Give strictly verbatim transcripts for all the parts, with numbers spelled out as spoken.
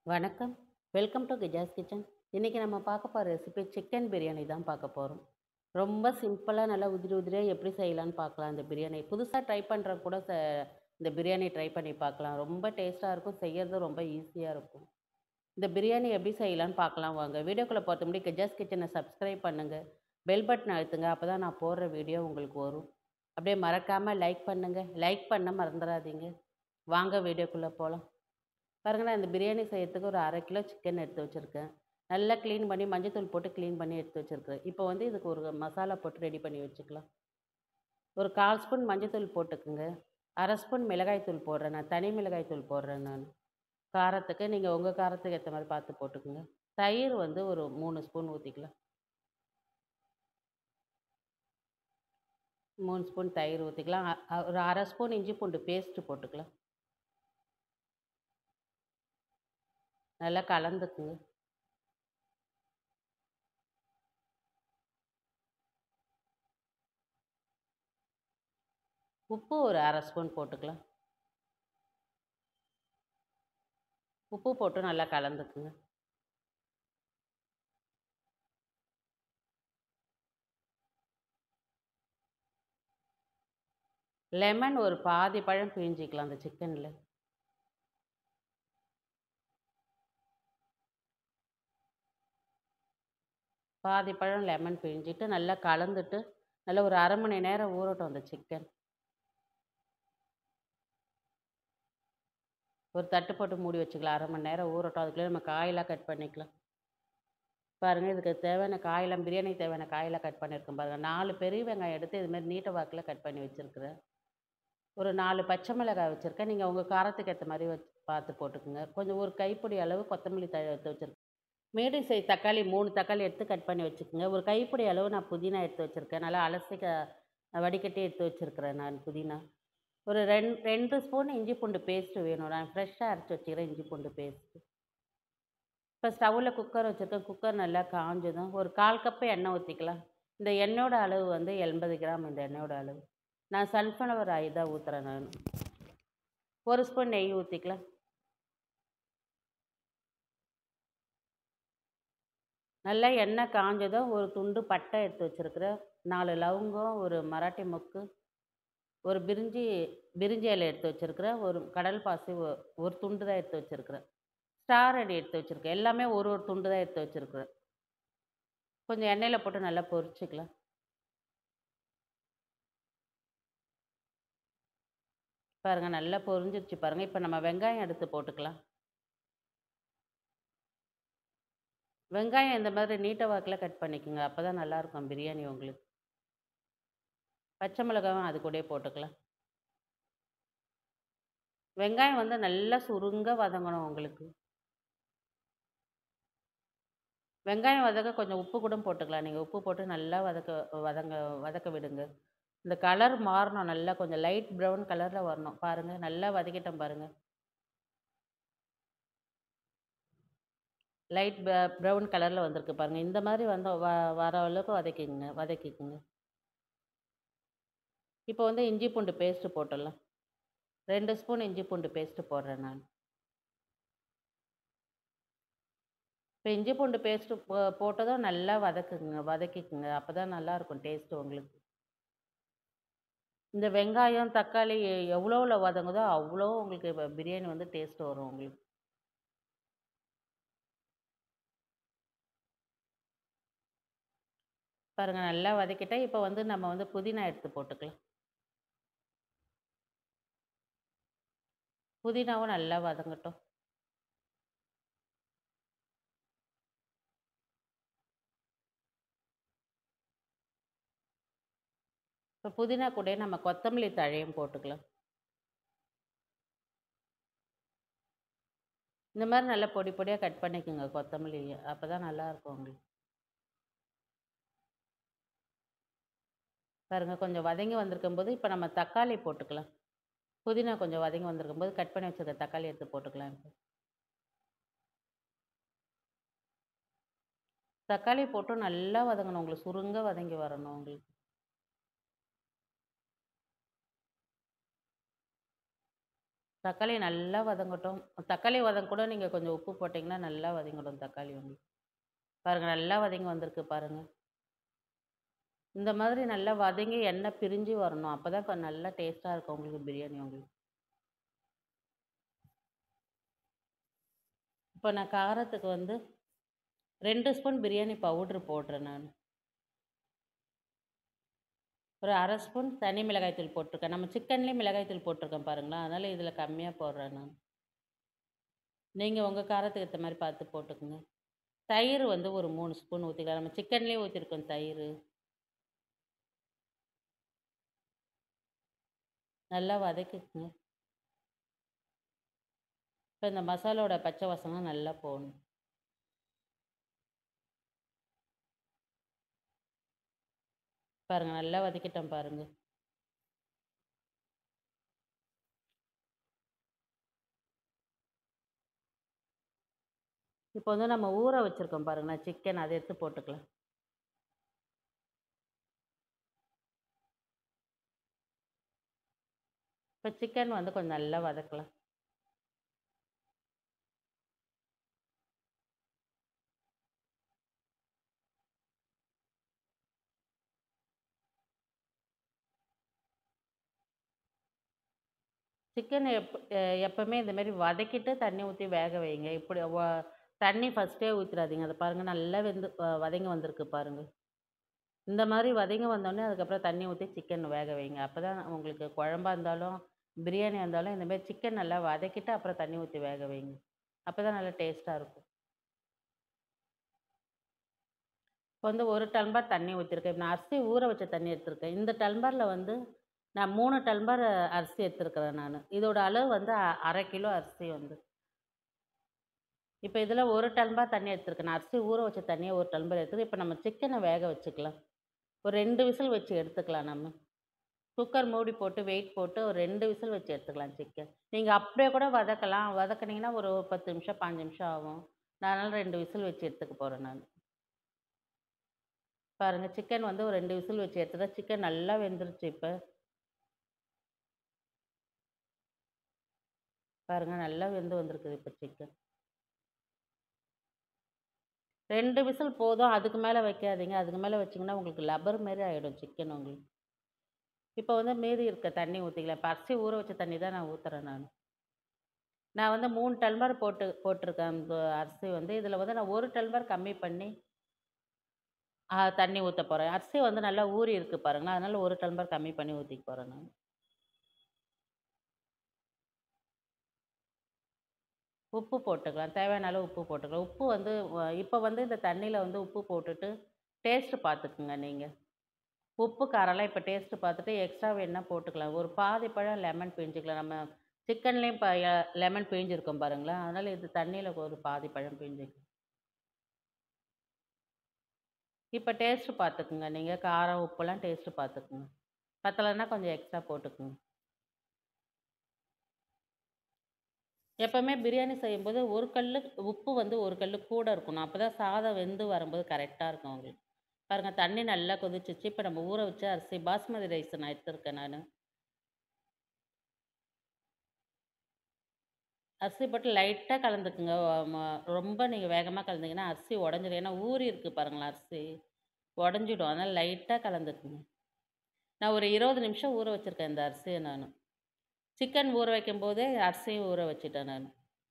வணக்கம். Welcome to Kija's kitchen. இன்னைக்கு நம்ம பார்க்க போற ரெசிபி சிக்கன் பிரியாணி தான் பார்க்க போறோம். ரொம்ப சிம்பிளா நல்லா உதிரி உதிரியா எப்படி செய்யலான்னு பார்க்கலாம் இந்த பிரியாணி. புதுசா ட்ரை பண்றவங்க கூட ச இந்த பிரியாணி ட்ரை பண்ணி பார்க்கலாம். ரொம்ப டேஸ்ட்டா இருக்கும். செய்யறதும் ரொம்ப ஈஸியா இருக்கும். இந்த பிரியாணி எப்படி செய்யலான்னு பார்க்கலாம் வாங்க. வீடியோக்குள்ள போறதுக்கு முன்னாடி கிஜாஸ் கிச்சனை சப்ஸ்கிரைப் பண்ணுங்க. பெல் பட்டன் அழுத்துங்க. அப்பதான் நான் போடுற வீடியோ உங்களுக்கு வரும். அப்படியே மறக்காம லைக் பண்ணுங்க. லைக் பண்ண மறந்துடாதீங்க. வாங்க வீடியோக்குள்ள போலாம். பாருங்க நான் இந்த பிரியாணி செய்யறதுக்கு ஒரு அரை கிலோ சிக்கன் எடுத்து வச்சுருக்கேன். நல்லா க்ளீன் பண்ணி மஞ்சத்தூள் போட்டு க்ளீன் பண்ணி எடுத்து வச்சுருக்கேன். இப்போ வந்து இதுக்கு ஒரு மசாலா போட்டு ரெடி பண்ணி வச்சுக்கலாம். ஒரு கால் ஸ்பூன் மஞ்சத்தூள் போட்டுக்குங்க. அரை ஸ்பூன் மிளகாய் தூள் போடுறேன். நான் தனி மிளகாய் தூள் போடுறேன் நான். காரத்துக்கு நீங்கள் உங்கள் காரத்துக்கு ஏற்ற மாதிரி பார்த்து போட்டுக்குங்க. தயிர் வந்து ஒரு மூணு ஸ்பூன் ஊற்றிக்கலாம். மூணு ஸ்பூன் தயிர் ஊற்றிக்கலாம். ஒரு அரை ஸ்பூன் இஞ்சி பூண்டு பேஸ்ட்டு போட்டுக்கலாம். நல்லா கலந்துக்குங்க. உப்பு ஒரு அரை ஸ்பூன் போட்டுக்கலாம். உப்பு போட்டு நல்லா கலந்துக்குங்க. லெமன் ஒரு பாதி பழம் பிழிஞ்சிக்கலாம் அந்த சிக்கனில். பாதி பழம் லெமன் பிழிஞ்சிட்டு நல்லா கலந்துட்டு, நல்லா ஒரு அரை மணி நேரம் ஊறட்டும் அந்த சிக்கன். ஒரு தட்டு போட்டு மூடி வச்சுக்கலாம். அரை மணி நேரம் ஊறட்டும். அதுக்குள்ளே நம்ம காயெல்லாம் கட் பண்ணிக்கலாம். பாருங்க இதுக்கு தேவையான காயெல்லாம் பிரியாணிக்கு தேவையான காயெல்லாம் கட் பண்ணியிருக்கேன் பாருங்க. நாலு பெரிய வெங்காயம் எடுத்து இது மாரி நீட்ட வாக்குல கட் பண்ணி வச்சிருக்கிறேன். ஒரு நாலு பச்சை மிளகாய் வச்சிருக்கேன். நீங்க உங்க காரத்துக்கு ஏத்த மாரி வச்சு பார்த்து போட்டுக்கங்க. கொஞ்சம் ஒரு கைப்பிடி அளவு கொத்தமல்லி தழை எடுத்து வச்சிருக்கேன். மீடியம் சைஸ் தக்காளி மூணு தக்காளி எடுத்து கட் பண்ணி வச்சுக்கோங்க. ஒரு கைப்பிடி அளவு நான் புதினா எடுத்து வச்சிருக்கேன். நல்லா அலசி க வடிகட்டி எடுத்து வச்சிருக்கிறேன் நான் புதினா. ஒரு ரெண் ரெண்டு ஸ்பூன் இஞ்சி பூண்டு பேஸ்ட்டு வேணும். நான் ஃப்ரெஷ்ஷாக அரைச்சு வச்சுக்கிறேன் இஞ்சி பூண்டு பேஸ்ட்டு. இப்போ ஸ்டவ்வில் குக்கர் வச்சுருக்கேன். குக்கர் நல்லா காஞ்சதும் ஒரு கால் கப்பு எண்ணெய் ஊற்றிக்கலாம். இந்த எண்ணெயோட அளவு வந்து எண்பது கிராம் இந்த எண்ணெயோட அளவு. நான் சன்ஃப்ளவர் ஆயில் தான் ஊற்றுறேன் நான். ஒரு ஸ்பூன் நெய் ஊற்றிக்கலாம். நல்லா எண்ணெய் காஞ்சதும் ஒரு துண்டு பட்டை எடுத்து வச்சுருக்கிறேன். நாலு லவங்கம், ஒரு மராட்டி மொக்கு, ஒரு பிரிஞ்சி பிரிஞ்சி இலை எடுத்து வச்சுருக்கிறேன். ஒரு கடல் பாசி ஒ ஒரு துண்டு தான் எடுத்து வச்சுருக்கிறேன். ஸ்டார் ஐடி எடுத்து வச்சுருக்கேன். எல்லாமே ஒரு ஒரு துண்டு தான் எடுத்து வச்சுருக்கிறேன். கொஞ்சம் எண்ணெயில போட்டு நல்லா பொரிச்சுக்கலாம். பாருங்க நல்லா பொரிஞ்சிருச்சு பாருங்க. இப்போ நம்ம வெங்காயம் எடுத்து போட்டுக்கலாம். வெங்காயம் இந்த மாதிரி நீட்ட வாக்குல கட் பண்ணிக்கோங்க. அப்போ தான் நல்லாயிருக்கும் பிரியாணி உங்களுக்கு. பச்சை மிளகாவும் அது கூடயே போட்டுக்கலாம். வெங்காயம் வந்து நல்லா சுருங்க வதங்கணும் உங்களுக்கு. வெங்காயம் வதக்க கொஞ்சம் உப்பு கூட போட்டுக்கலாம். நீங்க உப்பு போட்டு நல்லா வதக்க வதங்க வதக்க விடுங்க. இந்த கலர் மாறணும் நல்லா கொஞ்சம் லைட் ப்ரவுன் கலர்ல வரணும். பாருங்க நல்லா வதக்கிட்டேன் பாருங்க. லைட் ப ப்ரவுன் கலர்ல வந்திருக்கு பாருங்க. இந்த மாதிரி வந்து வ வர அளவுக்கு வதக்கிக்கங்க வதக்கிக்கங்க. இப்போ வந்து இஞ்சி பூண்டு பேஸ்ட்டு போட்டுடலாம். ரெண்டு ஸ்பூன் இஞ்சி பூண்டு பேஸ்ட்டு போடுறேன் நான். இப்போ இஞ்சி பூண்டு பேஸ்ட்டு போ போட்டதும் நல்லா வதக்குங்க வதக்கிக்கங்க. அப்பதான் நல்லாயிருக்கும் டேஸ்ட்டு உங்களுக்கு. இந்த வெங்காயம், தக்காளி எவ்வளோல வதங்குதோ, அவ்வளோ உங்களுக்கு ப பிரியாணி வந்து டேஸ்ட் வரும் உங்களுக்கு. பாருங்க நல்லா வதக்கிட்டேன். இப்போ வந்து நம்ம வந்து புதினா எடுத்து போட்டுக்கலாம். புதினாவும் நல்லா வதங்கட்டும். இப்போ புதினா கூடயே நம்ம கொத்தமல்லி தழையும் போட்டுக்கலாம். இந்த மாரி நல்லா பொடி பொடியா கட் பண்ணிக்கோங்க கொத்தமல்லிய. அப்பதான் நல்லாயிருக்கும் உங்களுக்கு. பாருங்க கொஞ்சம் வதங்கி வந்திருக்கும்போது, இப்போ நம்ம தக்காளி போட்டுக்கலாம். புதினா கொஞ்சம் வதங்கி வந்திருக்கும்போது, கட் பண்ணி வச்சிருக்க தக்காளி எடுத்து போட்டுக்கலாம் இப்போ. தக்காளி போட்டு நல்லா வதங்கணும். உங்களுக்கு சுருங்க வதங்கி வரணும் உங்களுக்கு. தக்காளி நல்லா வதங்கட்டும். தக்காளி வதங்க கூட நீங்க கொஞ்சம் உப்பு போட்டீங்கன்னா, நல்லா வதங்கிடும் தக்காளி உங்களுக்கு. பாருங்க நல்லா வதங்கி வந்திருக்கு பாருங்க. இந்த மாதிரி நல்லா வதங்கி எண்ணெய் பிரிஞ்சு வரணும். அப்பதான் கொ நல்லா டேஸ்ட்டா இருக்கும் உங்களுக்கு பிரியாணி உங்களுக்கு. இப்போ நான் காரத்துக்கு வந்து ரெண்டு ஸ்பூன் பிரியாணி பவுடர் போடுறேன் நானு. ஒரு அரை ஸ்பூன் தனி மிளகாய் தூள் போட்டுருக்கேன். நம்ம சிக்கன்லேயே மிளகாய் தூள் போட்டுருக்கேன் பாருங்களேன். அதனால இதில கம்மியா போடுறேன் நான். நீங்க உங்க காரத்துக்கு ஏத்த மாரி பார்த்து போட்டுக்கங்க. தயிர் வந்து ஒரு மூணு ஸ்பூன் ஊத்திக்கலாம். நம்ம சிக்கன்லேயே ஊத்திருக்கோம் தயிரு. நல்லா வதக்கிக்கங்க. இப்ப இந்த மசாலாவோட பச்சை வாசம்லாம் நல்லா போகணும். பாருங்க நல்லா வதக்கிட்டேன் பாருங்க. இப்போ வந்து நம்ம ஊற வச்சிருக்கோம் பாருங்களேன் சிக்கன் அத எடுத்து போட்டுக்கலாம். இப்ப சிக்கன் வந்து கொஞ்சம் நல்லா வதக்கலாம். சிக்கன் எப் அ எப்பவுமே இந்த மாரி வதக்கிட்டு தண்ணி ஊத்தி வேக வைங்க. இப்படி வ தண்ணி ஃபர்ஸ்ட்டே ஊத்திறாதீங்க. அத பாருங்க நல்லா வெந்து அ வதங்கி வந்திருக்கு பாருங்க. இந்த மாரி வதங்கி வந்தோனே, அதுக்கப்புறம் தண்ணி ஊத்தி சிக்கன் வேக வைங்க. அப்பதான் உங்களுக்கு குழம்பா இருந்தாலும், பிரியாணியா இருந்தாலும் இந்த மாரி சிக்கன் நல்லா வதக்கிட்டு அப்புறம் தண்ணி ஊத்தி வேக வைங்க. அப்பதான் நல்லா டேஸ்ட்டா இருக்கும். இப்போ வந்து ஒரு டம்ளர் தண்ணி ஊத்திருக்கேன். நான் அரிசி ஊற வச்ச தண்ணி எடுத்திருக்கேன். இந்த டம்ளர்ல வந்து நான் மூணு டம்ளர் அரிசி எடுத்திருக்கிறேன் நானு. இதோட அளவு வந்து அ அரை கிலோ அரிசி வந்து. இப்ப இதுல ஒரு டம்ளர் தண்ணி எடுத்திருக்கேன். நான் அரிசி ஊற வச்ச தண்ணிய ஒரு டம்ளர் எடுத்து இப்ப நம்ம சிக்கன வேக வச்சுக்கலாம். ஒரு ரெண்டு விசில் வச்சு எடுத்துக்கலாம் நம்ம. குக்கர் மூடி போட்டு வெயிட் போட்டு ஒரு ரெண்டு விசில் வச்சு எடுத்துக்கலாம் சிக்கன். நீங்க அப்படியே கூட வதக்கலாம். வதக்குனீங்கன்னா ஒரு பத்து நிமிஷம், பதினஞ்சு நிமிஷம் ஆகும். நான் அதனால ரெண்டு விசில் வச்சு எடுத்துக்க போறேன் நானு. பாருங்க சிக்கன் வந்து ஒரு ரெண்டு விசில் வச்சு எடுத்துட்டேன். சிக்கன் நல்லா வெந்துருச்சு இப்ப. பாருங்க நல்லா வெந்து வந்திருக்குது இப்ப சிக்கன். ரெண்டு விசில் போதும். அதுக்கு மேல வைக்காதீங்க. அதுக்கு மேல வச்சீங்கன்னா உங்களுக்கு லப்பர் மாரி ஆயிடும் சிக்கன் உங்களுக்கு. இப்ப வந்து மீதி இருக்க தண்ணி ஊத்திக்கலாம். இப்ப அரிசி ஊற வச்ச தண்ணி தான் நான் ஊத்துறேன் நானு. நான் வந்து மூணு டம்ளர் போட்டு போட்டுருக்கேன் அந்த அரிசி வந்து. இதில வந்து நான் ஒரு டம்ளர் கம்மி பண்ணி ஆ தண்ணி ஊத்த போறேன். அரிசி வந்து நல்லா ஊறி இருக்கு பாருங்களேன். அதனால ஒரு டம்ளர் கம்மி பண்ணி ஊத்திக்க போறேன் நானு. உப்பு போட்டுக்கலாம். தேவையான அளவு உப்பு போட்டுக்கலாம். உப்பு வந்து வ இப்ப வந்து இந்த தண்ணீல வந்து உப்பு போட்டுட்டு டேஸ்ட் பார்த்துக்குங்க நீங்க. உப்பு, காரம்லாம் இப்ப டேஸ்ட் பார்த்துட்டு எக்ஸ்ட்ரா வேணுனா போட்டுக்கலாம். ஒரு பாதி பழம் லெமன் பிழிஞ்சுக்கலாம். நம்ம சிக்கன்லேயும் ப ய லெமன் பிழிஞ்சிருக்கோம் பாருங்களேன். அதனால இது தண்ணீல ஒரு பாதி பழம் பிழிஞ்சுக்கலாம். இப்ப டேஸ்ட் பார்த்துக்குங்க நீங்க. காரம், உப்புலாம் டேஸ்ட் பார்த்துக்குங்க. பத்தலன்னா கொஞ்சம் எக்ஸ்ட்ரா போட்டுக்குங்க. எப்பவுமே பிரியாணி செய்யும்போது ஒரு கல்லு உப்பு வந்து ஒரு கல்லு கூட இருக்கணும். அப்பதான் சாதம் வெந்து வரும்போது கரெக்ட்டா இருக்கும் உங்களுக்கு. பாருங்க தண்ணி நல்லா கொதிச்சுச்சு. இப்ப நம்ம ஊற வச்ச அரிசி பாஸ்மதி ரைஸ் நான் எடுத்துருக்கேன் நானு. அரிசி போட்டு லைட்டா கலந்துக்குங்க. ஒ ம ரொம்ப நீங்க வேகமா கலந்தீங்கன்னா அரிசி உடைஞ்சிரும். ஏன்னா ஊறி இருக்கு பாருங்களேன் அரிசி. உடைஞ்சிடும். அதனால லைட்டா கலந்துக்குங்க. நான் ஒரு இருபது நிமிஷம் ஊற வச்சிருக்கேன் இந்த அரிசிய நானு. சிக்கன் ஊற வைக்கும்போதே அரிசியும் ஊற வச்சுட்டேன் நானு.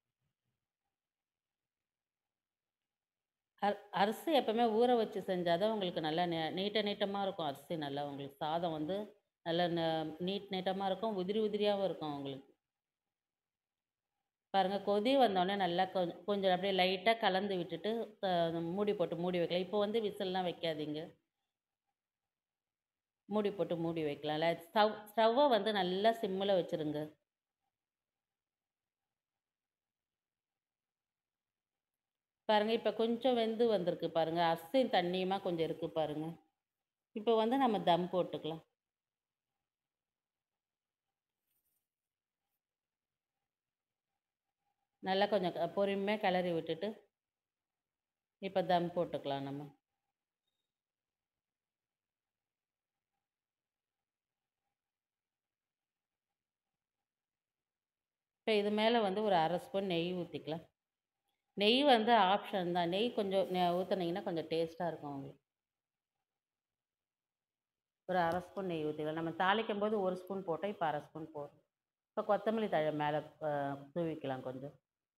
அர் அரிசி எப்பவுமே ஊற வச்சு செஞ்சா தான் உங்களுக்கு நல்லா நெ நீட்ட நீட்டமா இருக்கும் அரிசி நல்லா உங்களுக்கு. சாதம் வந்து நல்லா ந நீட் நீட்டமா இருக்கும். உதிரி உதிரியாவும் இருக்கும் உங்களுக்கு. பாருங்க கொதி வந்தோனே நல்லா கொஞ் கொஞ்சம் அப்படியே லைட்டா கலந்து விட்டுட்டு அ மூடி போட்டு மூடி வைக்கலாம். இப்போ வந்து விசில்லாம் வைக்காதீங்க. மூடி போட்டு மூடி வைக்கலாம்ல. ஸ்டவ் ஸ்டவ்வ வந்து நல்லா சிம்முல வச்சுருங்க. பாருங்க இப்ப கொஞ்சம் வெந்து வந்திருக்கு பாருங்க. அரிசியும் தண்ணியுமா கொஞ்சம் இருக்கு பாருங்க. இப்போ வந்து நம்ம தம் போட்டுக்கலாம். நல்லா கொஞ்சம் க பொறுமையா கிளறி விட்டுட்டு, இப்ப தம் போட்டுக்கலாம் நம்ம. இப்போ இது மேலே வந்து ஒரு அரை ஸ்பூன் நெய் ஊற்றிக்கலாம். நெய் வந்து ஆப்ஷன் தான். நெய் கொஞ்சம் நெ ஊத்துனீங்கன்னா கொஞ்சம் டேஸ்ட்டா இருக்கும் உங்களுக்கு. ஒரு அரை ஸ்பூன் நெய் ஊத்திக்கலாம். நம்ம தாளிக்கும்போது ஒரு ஸ்பூன் போட்டோம். இப்போ அரை ஸ்பூன் போடுறோம். இப்போ கொத்தமல்லி தழை மேலே அ தூவிக்கலாம் கொஞ்சம்.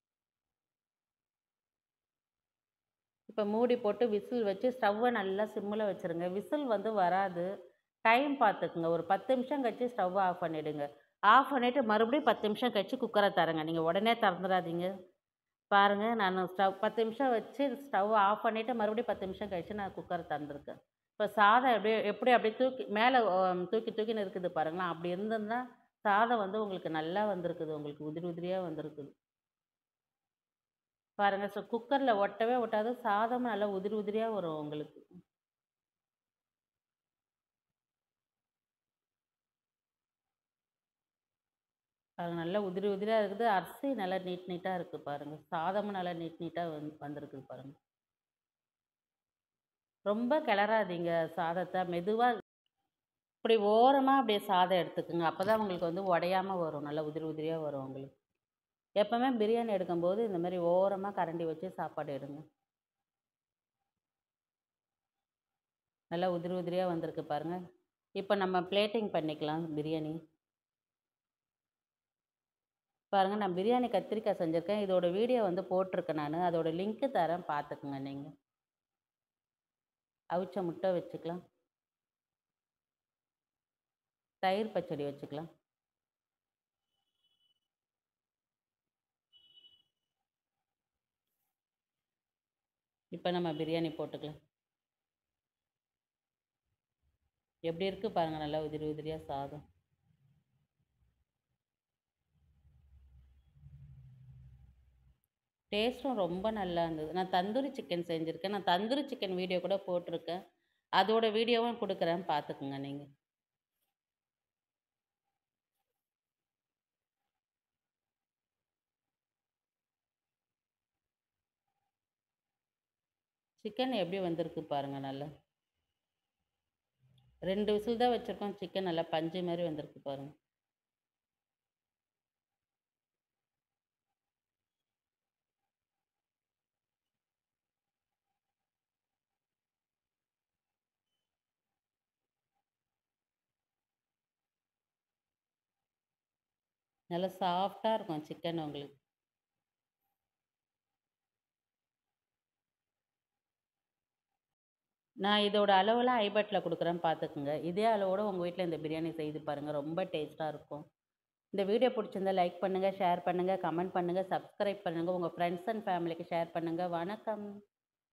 இப்போ மூடி போட்டு விசில் வச்சு ஸ்டவ்வை நல்லா சிம்மில் வச்சுருங்க. விசில் வந்து வராது. டைம் பார்த்துக்குங்க. ஒரு பத்து நிமிஷம் கழிச்சு ஸ்டவ் ஆஃப் பண்ணிடுங்க. ஆஃப் பண்ணிட்டு மறுபடியும் பத்து நிமிஷம் கழிச்சு குக்கர திறங்க. நீங்க உடனே திறந்துறாதீங்க. பாருங்க நானு ஸ்டவ் பத்து நிமிஷம் வச்சு ஸ்டவ் ஆஃப் பண்ணிட்டு மறுபடியும் பத்து நிமிஷம் கழிச்சு நான் குக்கர திறந்துருக்கேன். இப்போ சாதம் எப்படியே எப்படி அப்படியே தூக்கி மேலே அ தூக்கி தூக்கின்னு இருக்குது பாருங்களேன். அப்படி இருந்திருந்தா சாதம் வந்து உங்களுக்கு நல்லா வந்திருக்குது. உங்களுக்கு உதிரி உதிரியா வந்திருக்குது. பாருங்க ஸோ குக்கர்ல ஒட்டவே ஒட்டாது. சாதமும் நல்லா உதிரி உதிரியா வரும் உங்களுக்கு. அது நல்லா உதிரி உதிரியா இருக்குது. அரிசி நல்லா நீட் நீட்டா இருக்கு பாருங்க. சாதமும் நல்லா நீட் நீட்டா வந் வந்திருக்குது பாருங்க. ரொம்ப கிளறாதீங்க சாதத்த. மெதுவா இப்படி ஓரமா அப்படியே சாதம் எடுத்துக்குங்க. அப்பதான் உங்களுக்கு வந்து உடையாம வரும். நல்லா உதிரி உதிரியா வரும் உங்களுக்கு. எப்பவுமே பிரியாணி எடுக்கும்போது இந்த மாரி ஓரமா கரண்டி வச்சு சாப்பாடு எடுங்க. நல்லா உதிரி உதிரியா வந்திருக்கு பாருங்க. இப்ப நம்ம பிளேட்டிங் பண்ணிக்கலாம் பிரியாணி. பாருங்க நான் பிரியாணி கத்திரிக்காய் செஞ்சிருக்கேன். இதோட வீடியோ வந்து போட்டிருக்கேன் நானு. அதோட லிங்க் தரேன் பார்த்துக்குங்க நீங்க. அவிச்ச முட்டை வச்சுக்கலாம். தயிர் பச்சடி வச்சுக்கலாம். இப்ப நம்ம பிரியாணி போட்டுக்கலாம். எப்படி இருக்கு பாருங்க நல்லா உதிரி உதிரியா சாதம். டேஸ்ட்டும் ரொம்ப நல்லா இருந்தது. நான் தந்தூரி சிக்கன் செஞ்சிருக்கேன். நான் தந்தூரி சிக்கன் வீடியோ கூட போட்டிருக்கேன். அதோட வீடியோவும் குடுக்குறேன் பார்த்துக்குங்க நீங்க. சிக்கன் எப்படி வந்திருக்கு பாருங்க நல்லா. ரெண்டு விசில் தான் வச்சிருக்கோம். சிக்கன் நல்லா பஞ்சு மாரி வந்திருக்கு பாருங்க. நல்லா சாஃப்ட்டா இருக்கும் சிக்கன் உங்களுக்கு. நான் இதோட அளவெல்லாம் ஐபேட்ல குடுக்குறேன் பார்த்துக்குங்க. இதே அளவோட உங்க வீட்ல இந்த பிரியாணி செய்து பாருங்க. ரொம்ப டேஸ்ட்டா இருக்கும். இந்த வீடியோ புடிச்சிருந்தா லைக் பண்ணுங்க, ஷேர் பண்ணுங்க, கமெண்ட் பண்ணுங்க, சப்ஸ்கிரைப் பண்ணுங்க. உங்க ஃப்ரெண்ட்ஸ் அண்ட் ஃபேமிலிக்கு ஷேர் பண்ணுங்க. வணக்கம்.